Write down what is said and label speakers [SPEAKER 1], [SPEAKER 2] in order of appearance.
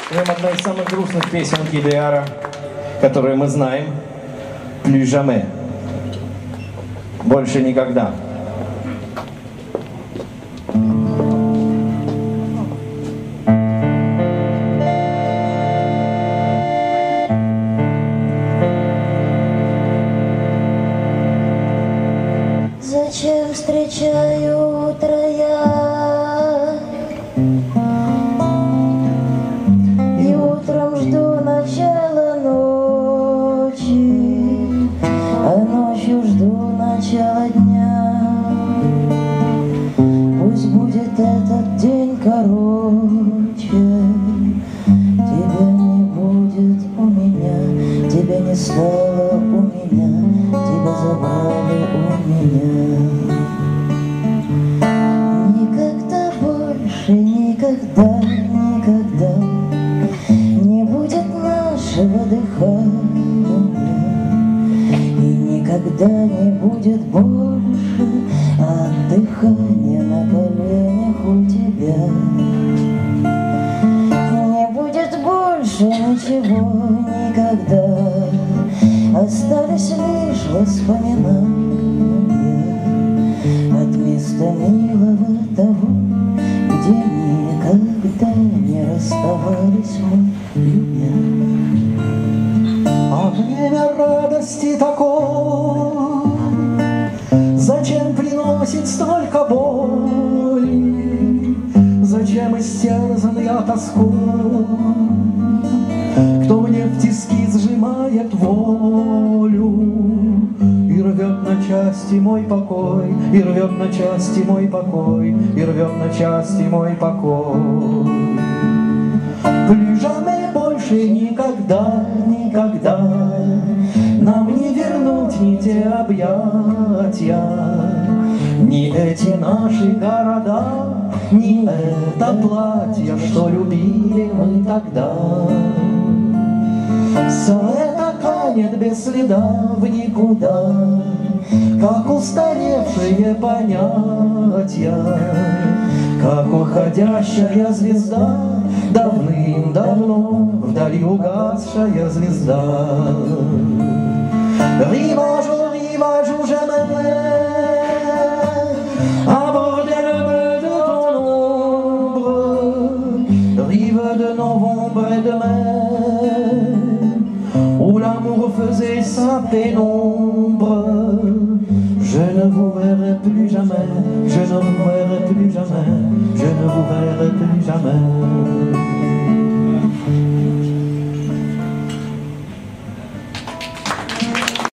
[SPEAKER 1] Споем одна из самых грустных песен Кидеара, которую мы знаем. «Plus jamais». Больше никогда.
[SPEAKER 2] Зачем встречаю утро я, и утром жду начала ночи, а ночью жду начала дня. Пусть будет этот день короче, тебя не будет у меня, тебя не стало у меня, тебя забрали у меня. Никогда больше, никогда, никогда не будет нашего дыхания, и никогда не будет больше отдыхания на коленях у тебя. Не будет больше ничего никогда, остались лишь воспоминания от места милого того, где никогда не расставались мы, любя.
[SPEAKER 3] А время радости такой, зачем приносит столько боли? Зачем истерзан я тоской? Кто мне в тиски сжимает волю и рвет на части мой покой, и рвет на части мой покой, и рвет на части мой покой. Plus jamais больше никогда, никогда нам не вернуть ни те объятия, ни эти наши города, ни это платье, что любили мы тогда. Все это канет без следа в никуда, как устаревшие понятия, как уходящая звезда, давным-давно вдали угасшая звезда. Rivage où j'aimerais aborder le bleu de ton ombre, rive de novembre et de mai, où l'amour faisait sa pénombre. Je ne vous verrai plus jamais, je ne vous verrai plus jamais.